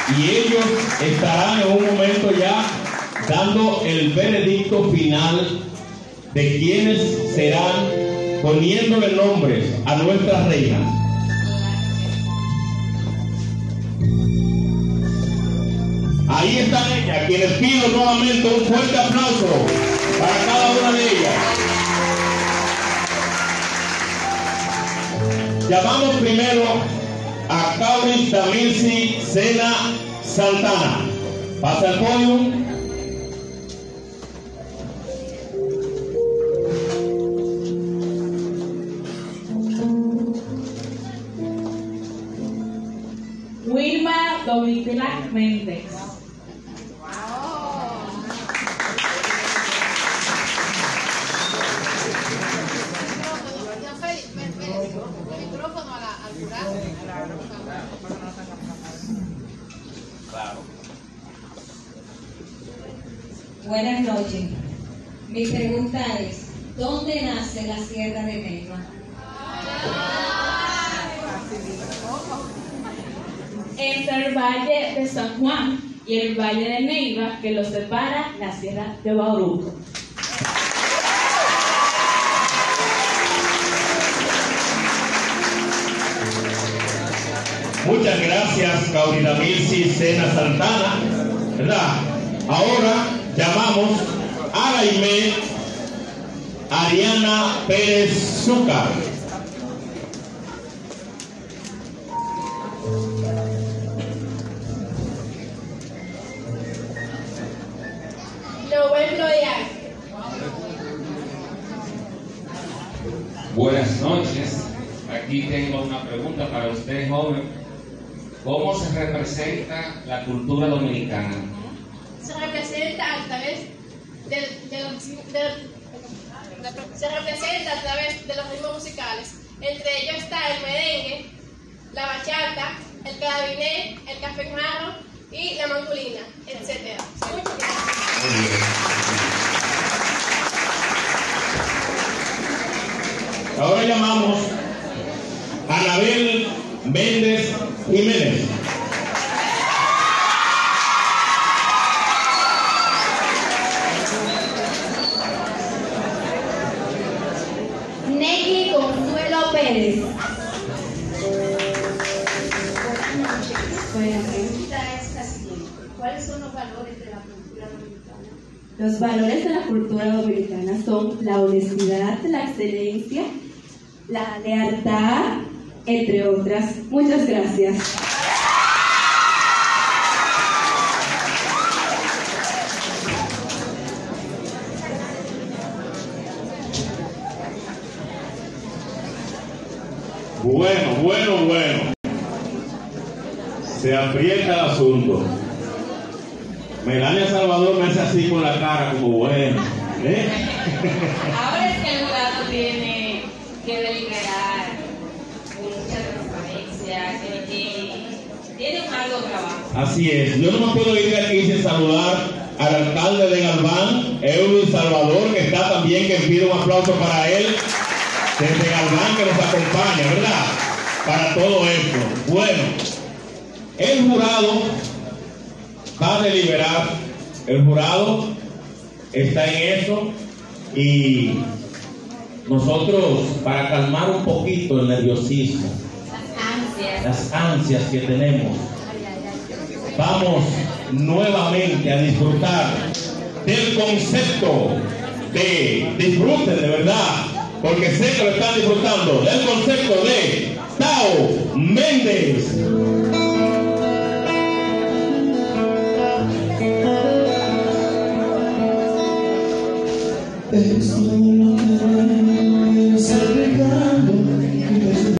y ellos estarán en un momento ya dando el veredicto final de quienes serán poniéndole nombres a nuestra reina. Ahí están ellas, quienes pido nuevamente un fuerte aplauso para cada una de ellas. Llamamos primero a Kauris Damilsi Sena Santana. Pasa al podio. Wilma Domitila Méndez. Buenas noches. Mi pregunta es, ¿dónde nace la Sierra de Neiva? Entre el Valle de San Juan y el Valle de Neiva, que lo separa la Sierra de Bauruco. Muchas gracias, Kauris Damilsi Sena Santana, ¿verdad? Ahora llamamos a Jaime Ariana Pérez Zúcar. Buenas noches. Aquí tengo una pregunta para usted, joven. ¿Cómo se representa la cultura dominicana? Se representa a través de los ritmos musicales. Entre ellos está el merengue, la bachata, el carabiné, el café jarro y la mandolina, etc. Muchas gracias. Ahora llamamos a Anabel Méndez Jiménez. Neki Consuelo Pérez. Bueno, la pregunta es la siguiente. ¿Cuáles son los valores de la cultura dominicana? Los valores de la cultura dominicana son la honestidad, la excelencia, la lealtad, entre otras. Muchas gracias. Bueno. Se aprieta el asunto. Melania Salvador me hace así con la cara, como bueno. Ahora es que el jurado tiene que deliberar con mucha transparencia, que tiene un arduo trabajo. Así es. Yo no me puedo ir de aquí sin saludar al alcalde de Galván, Eulis Salvador, que está también, que pido un aplauso para él, desde Galván, que nos acompaña, ¿verdad? Para todo esto. Bueno, el jurado va a deliberar. El jurado está en eso y nosotros, para calmar un poquito el nerviosismo, las ansias que tenemos, vamos nuevamente a disfrutar del concepto de disfruten de verdad, porque sé que lo están disfrutando, del concepto de Tao Méndez. Extraño